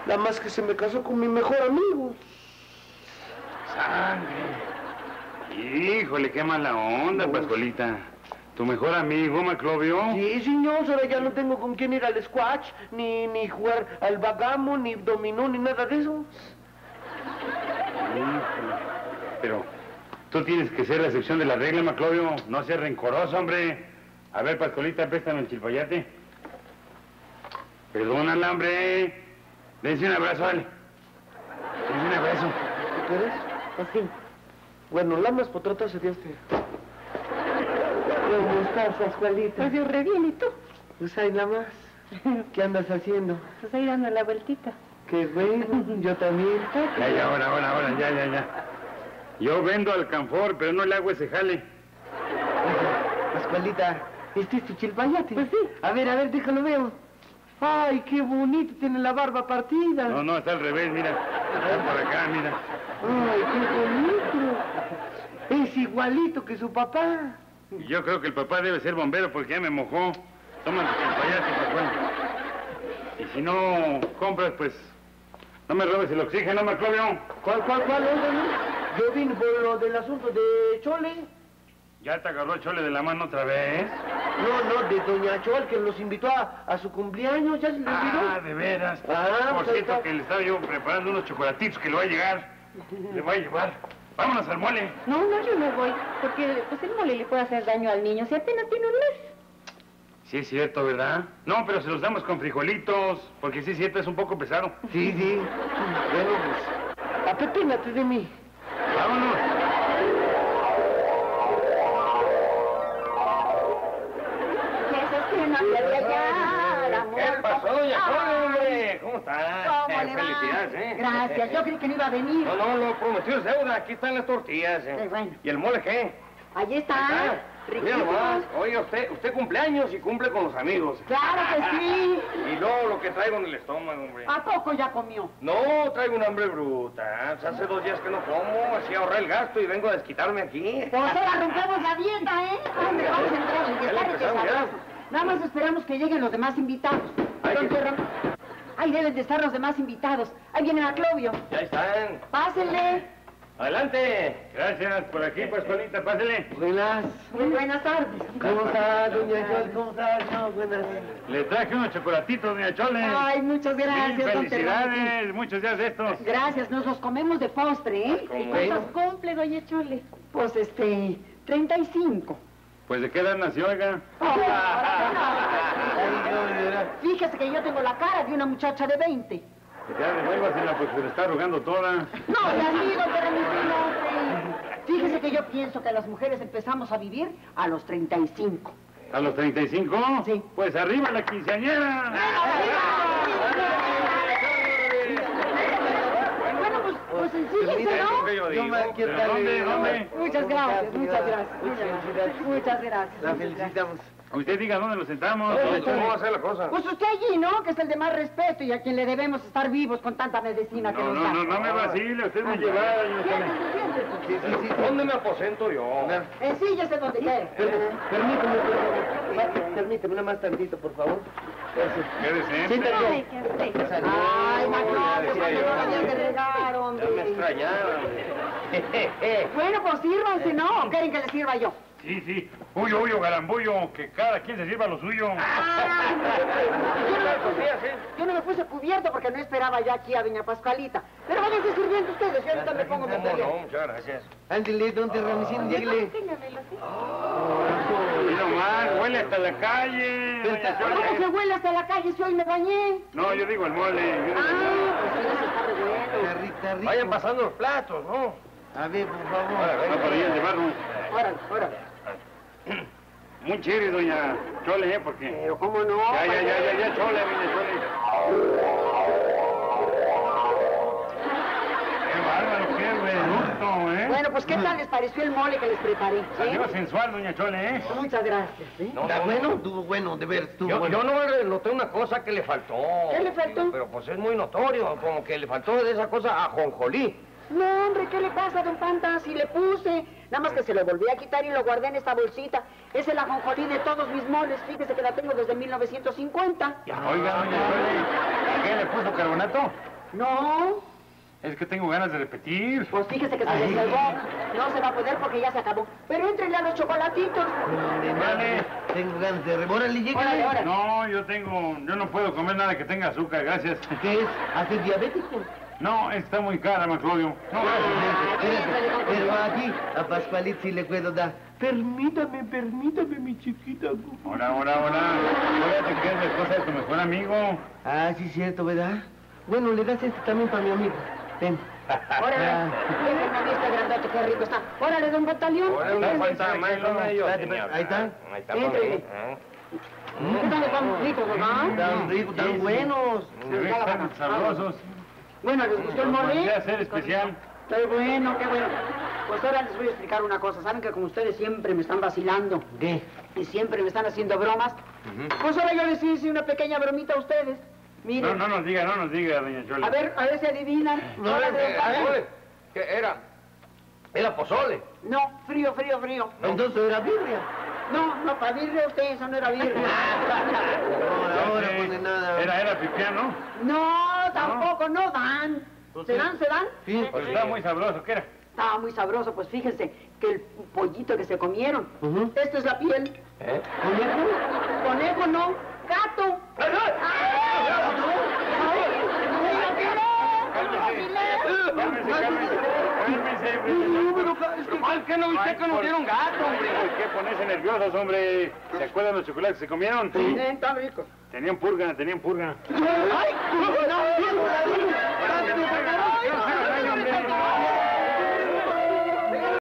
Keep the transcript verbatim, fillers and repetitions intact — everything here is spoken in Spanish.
Nada más que se me casó con mi mejor amigo. Sangre. Híjole, qué mala onda, no. Pascualita. ¿Tu mejor amigo, Maclovio? Sí, señor, ahora ya no tengo con quién ir al squash, ni, ni jugar al bagamo, ni dominó, ni nada de eso. Híjole. Pero tú tienes que ser la excepción de la regla, Maclovio. No seas rencoroso, hombre. A ver, Pascualita, préstame el chilpayate. Perdónala, hombre. Dense un abrazo, vale. Dense un abrazo. ¿Qué quieres? Así. Bueno, la más potrota sería este. ¿Cómo estás, Pascualita? Pues yo re bien, ¿y tú? Pues ahí la más. ¿Qué andas haciendo? Pues ahí dando la vueltita. Qué bueno, yo también. Ya, ya, ahora, ahora, ahora, ya, ya, ya. Yo vendo alcanfor, pero no le hago ese jale. Pascualita, ¿este es tu chilpayate? Pues sí. A ver, a ver, déjalo veo. Ay, qué bonito, tiene la barba partida. No, no, está al revés, mira. Está por acá, mira. Ay, qué bonito. Es igualito que su papá. Yo creo que el papá debe ser bombero porque ya me mojó. Toma tu chilpayate, Pascual. Y si no compras, pues... no me robes el oxígeno, Maclovio. ¿Cuál, cuál, cuál, óigame? Yo vine por lo del asunto de Chole. ¿Ya te agarró el Chole de la mano otra vez? No, no, de doña Chol, que nos invitó a, a su cumpleaños, ¿ya se le olvidó? Ah, de veras. Ah, por pues cierto, está... que le estaba yo preparando unos chocolatitos que le va a llegar. Le voy a llevar. Vámonos al mole. No, no, yo no voy, porque pues el mole le puede hacer daño al niño si apenas tiene un mes. Sí, es cierto, ¿verdad? No, pero se los damos con frijolitos, porque sí es cierto, es un poco pesado. Sí, sí. Bueno, pues, apepínate de mí. Vámonos. Eso que no te voy a hallar, amor. ¿Qué pasó, doña Chole, hombre? ¿Cómo está? ¿Cómo le va? Felicidades, ¿eh? Gracias, yo creí que no iba a venir. No, no, lo prometido es deuda. Aquí están las tortillas, ¿eh? Eh, bueno. ¿Y el mole qué? Allí está. Mira Riquísimos. nomás. Oiga, usted, usted cumpleaños y cumple con los amigos. Claro que sí. Y luego lo que traigo en el estómago, hombre. ¿A poco ya comió? No, traigo un hambre bruta. Pues hace dos días que no como, así ahorré el gasto y vengo a desquitarme aquí. Pues ahora rompemos la dieta, ¿eh? Hombre, vamos a entrar en Ya le bienestar y empezamos, ya. sabroso. Nada más esperamos que lleguen los demás invitados. Ay, Don que- Ferran, ahí deben de estar los demás invitados. Ahí viene Maclovio. Ya están. Pásenle. Adelante. Gracias. Por aquí, Pascualita, pásele. Buenas. Muy buenas tardes. ¿Cómo está, doña Chol? ¿Cómo está? No, buenas. Le traje unos chocolatitos, doña Chole. Ay, muchas gracias, Sí, don Ferran. felicidades. Muchos días de estos. Gracias, nos los comemos de postre, ¿eh? ¿Cómo? ¿Y cuántos cumple, doña Chole? Pues, este, treinta y cinco. Pues, ¿de qué edad nació, oiga? Fíjese que yo tengo la cara de una muchacha de veinte. Que ya devuélvasela, pues se le está arrugando toda. No, ya digo, pero mi no. Fíjese que yo pienso que las mujeres empezamos a vivir a los treinta y cinco. ¿A los treinta y cinco? Sí. Pues arriba la quinceañera. Bueno, pues, pues ensíguese, ¿no? Yo me quiero ¿Pero dónde, darle- dónde? Muchas gracias, muchas gracias. Muchas gracias. Muchas gracias. La felicitamos. Usted diga dónde nos sentamos. ¿Cómo va a ser la cosa? Pues usted allí, ¿no? Que es el de más respeto y a quien le debemos estar vivos con tanta medicina que No, nos no, da. no, no me vacile. Usted me lleva. Siéntese, siéntese. Sí, sí, sí. ¿Dónde me aposento yo? Ensíllese donde quiera. Per- Permíteme, por favor. Permíteme, nada más tantito, por favor. Gracias. Qué decente. Siéntate. Ay, qué rico. Ay, Maclovio, ¿cuándo no habías de regar, Ya me hombre? extrañaron. Bueno, pues sírvanse, ¿no? ¿O quieren que les sirva yo? Sí, sí. Huyo, huyo, garambullo. Que cada quien se sirva lo suyo. Ay, yo, no me, yo no me puse cubierto porque no esperaba yo aquí a doña Pascualita. Pero váyanse sirviendo ustedes, yo ahorita me pongo ¿Cómo muy no? Muchas gracias. Ándele, ¿dónde Ramesín? Dígale. Téngamelo, sí. Mira más, huele hasta la calle. doña Chole. ¿Cómo que huele hasta la calle si hoy me bañé? No, yo digo el mole. yo digo el Ah, mole. pues sí, eso está re bueno. Está rico, está rico. Vayan pasando los platos, ¿no? A ver, por favor. Va para allá a llevarnos. Órale, órale. Muy chévere, doña Chole, ¿eh? Porque... Pero cómo no. Ya, ya, ya, ya, ya, Chole, doña Chole. Qué bárbaro, qué reducto, ¿eh? Bueno, pues ¿qué tal les pareció el mole que les preparé? ¿Eh? Salió sensual, doña Chole, ¿eh? Muchas gracias, ¿eh? ¿Está bueno? Estuvo bueno, de ver, estuvo Yo, bueno. yo no noté una cosa que le faltó. ¿Qué le faltó? Pero pues es muy notorio, como que le faltó de esa cosa a jonjolí. No, hombre, ¿qué le pasa, don Panta? Si le puse. Nada más que se lo volví a quitar y lo guardé en esta bolsita. Es el ajonjolí de todos mis moles. Fíjese que la tengo desde mil novecientos cincuenta. Oiga, doña Chole, ¿a qué le puso carbonato? No, Es que tengo ganas de repetir. pues fíjese que se les salvó. No se va a poder porque ya se acabó. Pero éntrenle a los chocolatitos. Vale. Tengo ganas de... re- Órale, lléguele. Órale, órale. No, yo tengo... Yo no puedo comer nada que tenga azúcar, gracias. ¿Qué es? ¿Haces diabético? No, está muy cara, Maclovio. No, gracias. Espérate, pero aquí a Pascualito sí le puedo dar. Permítame, permítame, mi chiquita. Hola, hola, hola. Acuérdate que es la esposa de tu mejor amigo. Ah, sí, cierto, ¿verdad? Bueno, le das este también para mi amigo. Ven. Órale, Ah. déjenme a mí este grandote, qué rico está. Órale, don Pantaleón. Ahora una Éntrele. falta más, no yo, Espérate, señor. ahí está. Ahí está, Éntrele. ¿eh? ¿Qué tal están ricos, verdad? Tan ricos, tan buenos. Se ve que están sabrosos. Bueno, ¿les gustó el mole? Podría ser especial. Qué bueno, qué bueno. Pues ahora les voy a explicar una cosa. Saben que como ustedes siempre me están vacilando ¿Qué? y siempre me están haciendo bromas, pues ahora yo les hice una pequeña bromita a ustedes. No, Miren, no nos diga, no nos diga, doña Chola. a ver, a ver si adivinan. No, Ahora eh, de- a ver. pozole. ¿Qué era? Era pozole. No, frío, frío, frío. Entonces era birria. No, no, para birria usted, eso no era birria. Ahora, ahora Ya sé. pone nada. Era, era pipián, No, tampoco, no dan. ¿Se dan, se dan? Sí. Pues está muy sabroso, ¿qué era? Estaba muy sabroso, pues fíjense que el pollito que se comieron, Ujú. esta es la piel. ¿Eh? ¿Conejo? Conejo no, gato. Cálmese, cálmese. Cálmese, ¿Por qué no viste que nos dieron gato, hombre? ¿Por qué ponerse nerviosos, hombre? ¿Se acuerdan los chocolates que se comieron? Sí, están ricos. Tenían purga, tenían purga. ¡Ay! ¡No!